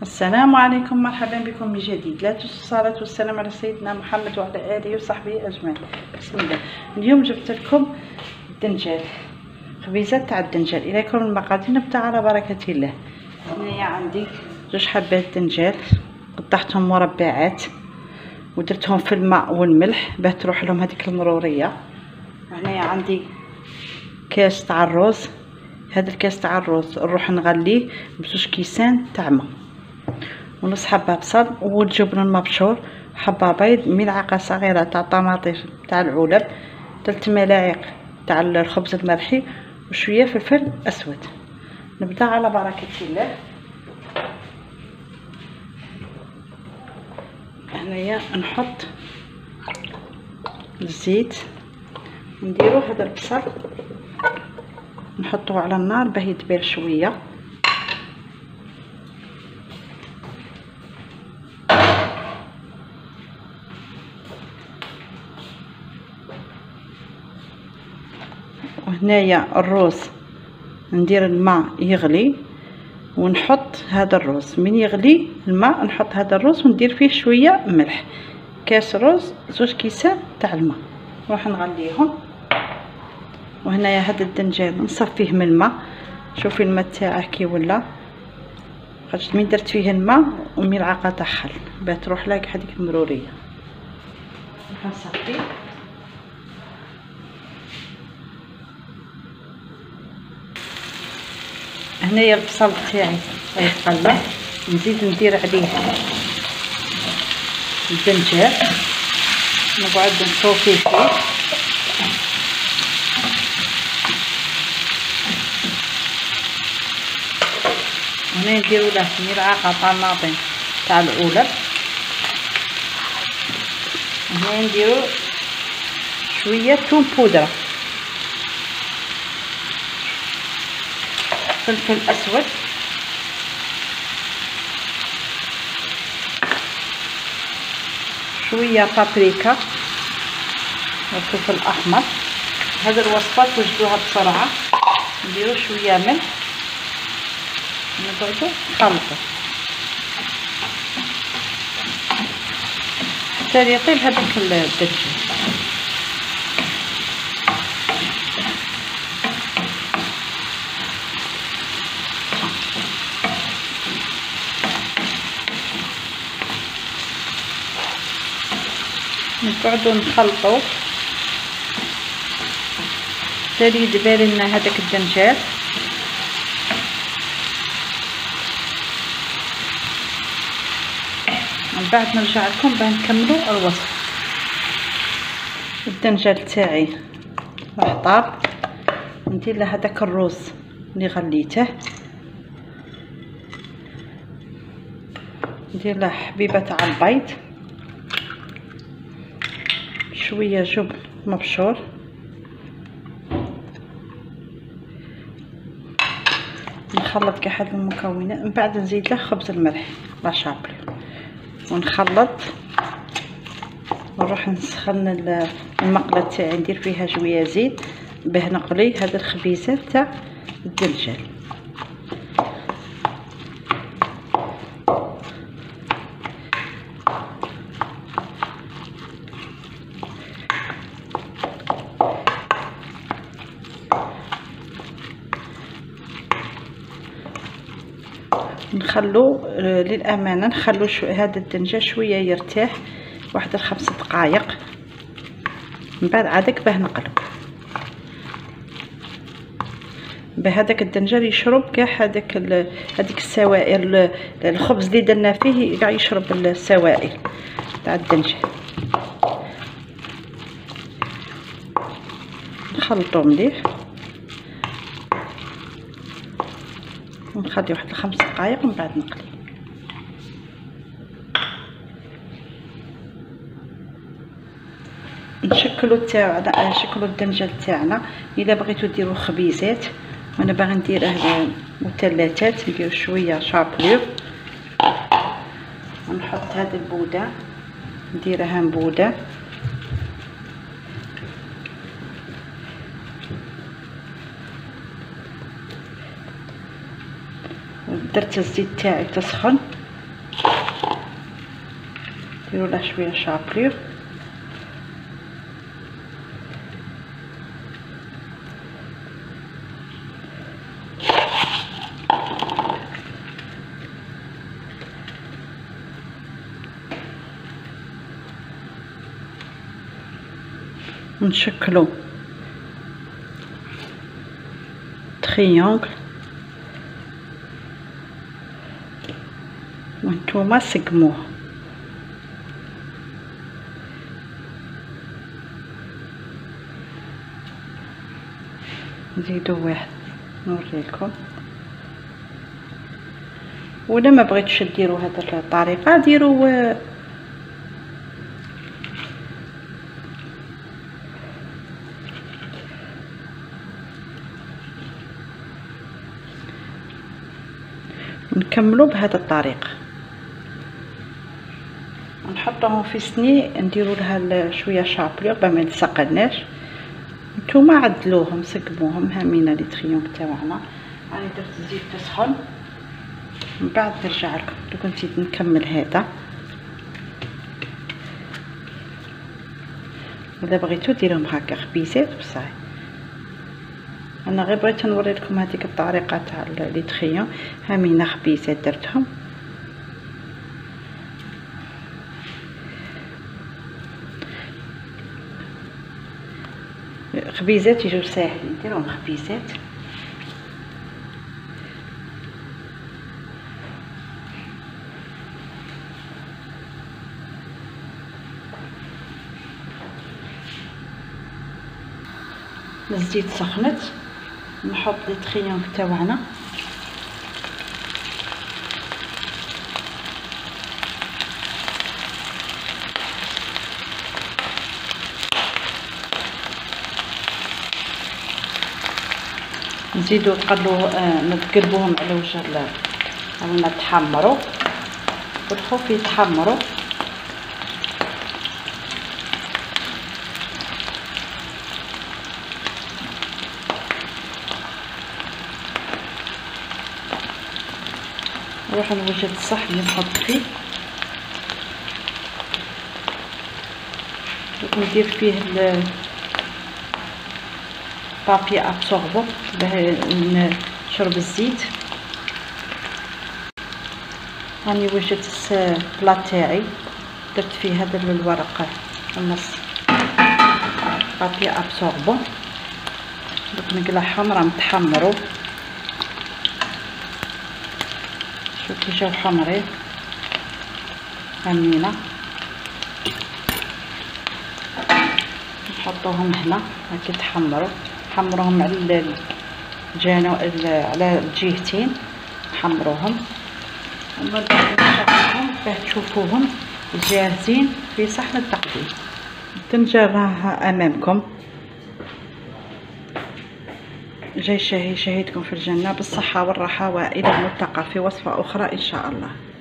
السلام عليكم، مرحبا بكم من جديد. لا تنسوا الصلاة والسلام على سيدنا محمد وعلى آله وصحبه أجمعين. بسم الله. اليوم جبت لكم الدنجال، خبيزات تاع الدنجال. إليكم المقادير نبدأ على بركة الله. هنايا عندي 2 حبات دنجال، قطعتهم مربعات ودرتهم في الماء والملح باه تروح لهم هذيك المرورية. وهنايا عندي كاس تاع الروز، هذا الكاس تاع الروز نروح نغليه ب2 كيسان تاع ما، ونص حبه بصل والجبن المبشور، حبه بيض، ملعقه صغيره تاع طماطم تاع العلب، 3 ملاعق تاع الخبز المرحي، وشويه فلفل اسود. نبدا على بركه الله. هنايا نحط الزيت، نديرو هذا البصل نحطوه على النار باه يدبل شويه. وهنايا الروز ندير الماء يغلي ونحط هذا الروز، من يغلي الماء نحط هذا الروز وندير فيه شويه ملح. كاس روز 2 كيسان تاع الماء نروح نغليهم. وهنايا هذا الدنجال نصفيه من الماء، شوفي الماء تاعه كي ولا، خاطر من درت فيه الماء وملعقه تاع خل باه تروح لاك هذيك المروريه. نصفيه. هنايا البصل تاعي يتقلى، نزيد ندير عليه الدنجال، نقعد نصوفيه فيه. هنا نديرو له ملعقه طماطم تاع العلب، هنا نديرو شويه ثوم بودره، فلفل اسود، شويه بابريكا وفلفل احمر. هذه الوصفه توجدوها بسرعه. نديرو شويه ملح، نقعدو نخلطو حتى يطيب هذاك الدجاج. نقعدو نخلطو حتى يدبل لنا هذاك الدنجال. من بعد نرجع لكم باه نكملوا الوصفه. الدنجال تاعي راح طاب، ندير له هذاك الروز اللي غليته، ندير له حبيبه تاع البيض، شويه جبن مبشور، نخلط كاع هاد المكونات. من بعد نزيد له خبز الملح لا شابلي ونخلط، ونروح نسخن المقله تاعي، ندير فيها شويه زيت باه نقلي هاد الخبيزات تاع الدنجال. نخلو للامانه نخلو هذا الدنجال شويه يرتاح، واحد 5 دقائق، من بعد عادك باه نقلو بهذاك الدنجال يشرب كاع هذيك السوائل. الخبز اللي درنا فيه كاع يشرب السوائل تاع الدنجال. نخلطو مليح ونخلي واحد 5 دقائق ومن بعد نقلي. نشكلو الدنجال تاعنا. الا بغيتو ديروا خبيزات، وانا باغي نديره مثلثات، ندير شويه شابلور ونحط هذه البوده، نديرها مبوده، درت الزيت تاعي تسخن نديرو له شويه شابلور. نشكلو تريونغل وانتوما سقموه. نزيدو واحد نوريكم. ولا ما بغيتش ديروا هذه الطريقه ديروا نكملوا بهذه الطريقه. نحطوهم في سني نديروا لها شويه شابلور باش ما يلصقناش. نتوما عدلوهم سقموهم هامين لي تريونغ تاعنا. راني درت الزيت تسخن من بعد نرجع لكم. دوك نزيد نكمل هذا. اذا بغيتو ديروهم هكا خبيزات بصاي. انا غير بغيت نوري لكم هذيك الطريقه تاع لي تريون. هامين خبيزات درتهم. خبيزات يجوا ساهلين ديروهم خبيزات. الزيت سخنت نحط لي تريونغ تاعنا. نزيدو نقلبوهم على وجه ما تحمروا والخوف يتحمروا. نروح نوجد الصحن نحط فيه. ندير فيه بابي ابسوربو باش نشرب الزيت. راني وجدت البلا تاعي درت فيه هذا الورق النص بابي ابسوربو. دوك نقلعهم راهم تحمروا. شوف كي جاو حمرين هامينه. نحطوهم هنا هاكي تحمروا. حمروهم على على الجهتين حمروهم. ومن بعد نشغلهم باه تشوفوهم جاهزين في صحن التقديم. الدنجة راها امامكم جاي شهيتكم في الجنة بالصحة والراحة، والى الملتقى في وصفة اخرى ان شاء الله.